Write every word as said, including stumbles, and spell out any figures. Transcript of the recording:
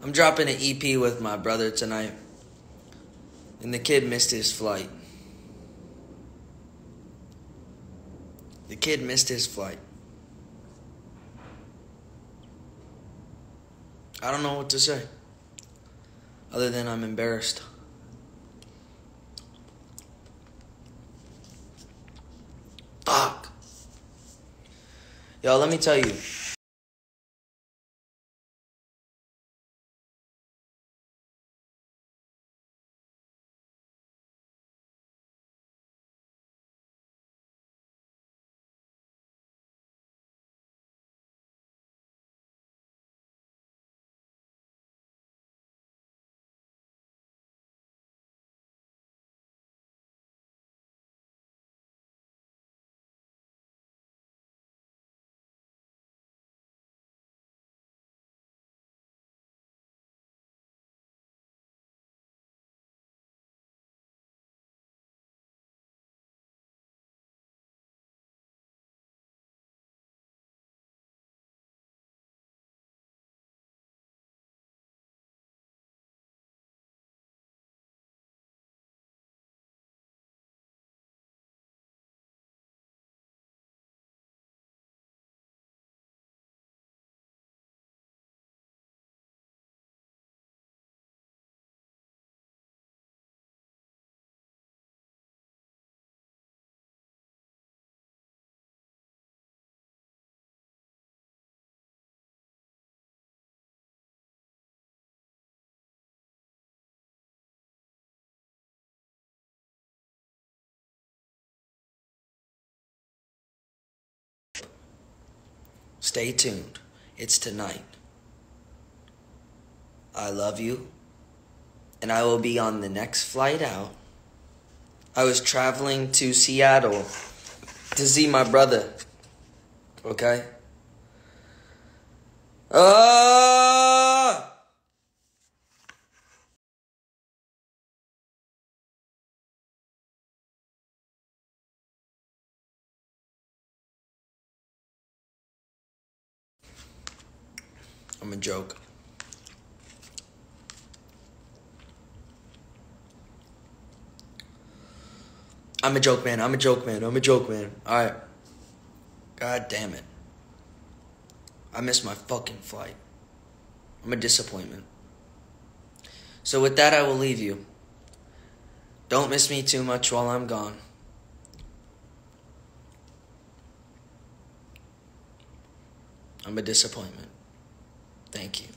I'm dropping an E P with my brother tonight, and the kid missed his flight. The kid missed his flight. I don't know what to say, other than I'm embarrassed. Fuck. Yo, let me tell you. Stay tuned. It's tonight. I love you. And I will be on the next flight out. I was traveling to Seattle to see my brother. Okay? Uh! I'm a joke. I'm a joke, man. I'm a joke, man. I'm a joke, man. Alright. God damn it. I missed my fucking flight. I'm a disappointment. So with that, I will leave you. Don't miss me too much while I'm gone. I'm a disappointment. Thank you.